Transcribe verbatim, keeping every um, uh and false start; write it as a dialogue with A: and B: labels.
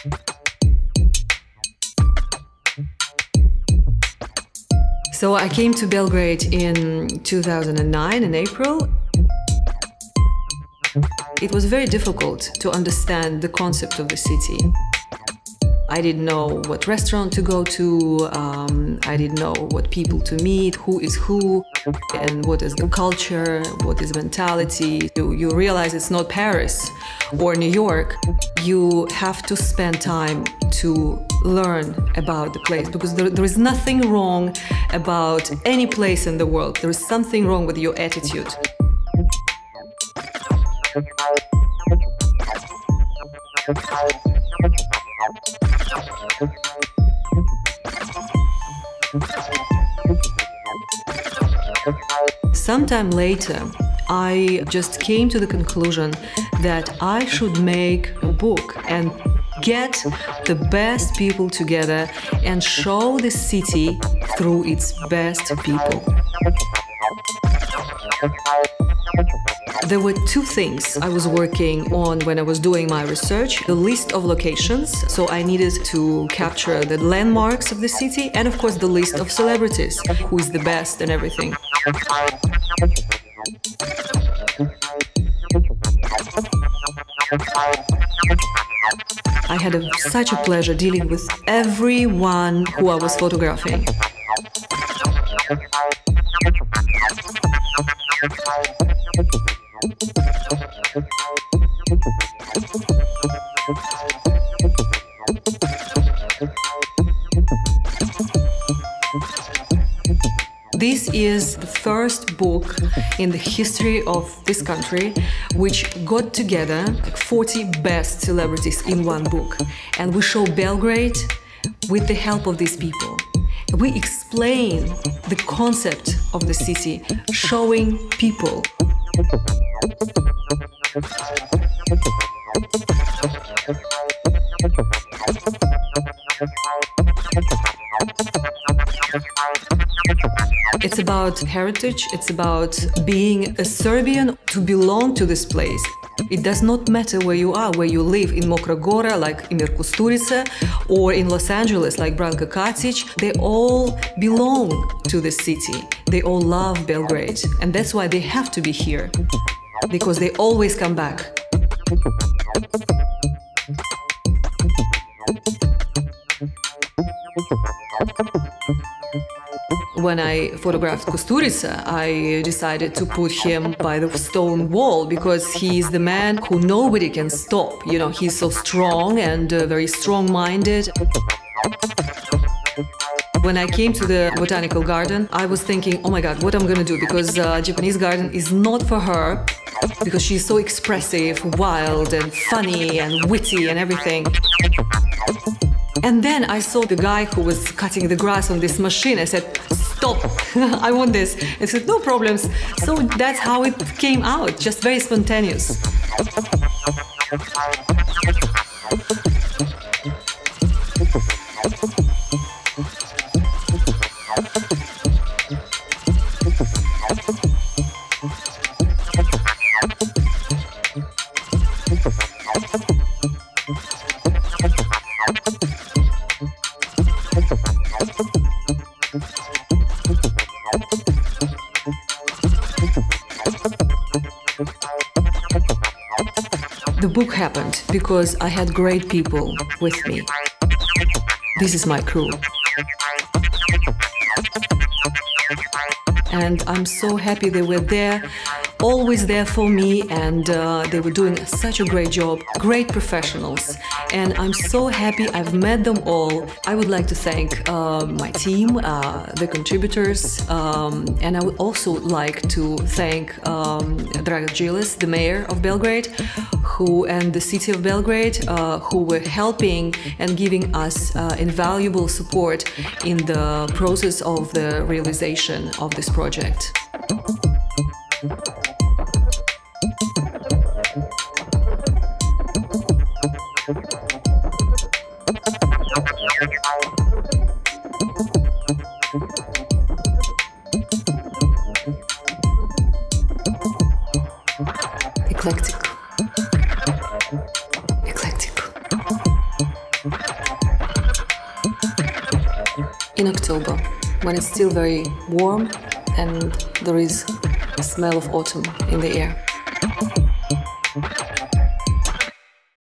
A: So I came to Belgrade in two thousand nine, in April. It was very difficult to understand the concept of the city. I didn't know what restaurant to go to, um, I didn't know what people to meet, who is who, and what is the culture, what is mentality. You, you realize it's not Paris or New York. You have to spend time to learn about the place, because there, there is nothing wrong about any place in the world. There is something wrong with your attitude. Sometime later, I just came to the conclusion that I should make a book and get the best people together and show the city through its best people. There were two things I was working on when I was doing my research. The list of locations, so I needed to capture the landmarks of the city, and of course the list of celebrities, who is the best and everything. I had a, such a pleasure dealing with everyone who I was photographing. This is the first book in the history of this country which got together like forty best celebrities in one book. And we show Belgrade with the help of these people. We explain the concept of the city, showing people. It's about heritage, it's about being a Serbian to belong to this place. It does not matter where you are, where you live, in Mokra Gora, like Emir Kusturica, or in Los Angeles, like Branka Kacic. They all belong to the city. They all love Belgrade. And that's why they have to be here, because they always come back. When I photographed Kusturica, I decided to put him by the stone wall because he is the man who nobody can stop. You know, he's so strong and uh, very strong-minded. When I came to the botanical garden, I was thinking, oh my God, what am I gonna do? Because uh, Japanese garden is not for her, because she's so expressive, wild and funny and witty and everything. And then I saw the guy who was cutting the grass on this machine. I said, stop, I want this. He said, no problems. So that's how it came out, just very spontaneous. The book happened because I had great people with me. This is my crew. And I'm so happy they were there, always there for me, and uh, they were doing such a great job, great professionals. And I'm so happy I've met them all. I would like to thank uh, my team, uh, the contributors, um, and I would also like to thank um, Dragan Đilas, the mayor of Belgrade, who and the city of Belgrade, uh, who were helping and giving us uh, invaluable support in the process of the realization of this project. Eclectic. Eclectic. in October, when it's still very warm and there is a smell of autumn in the air.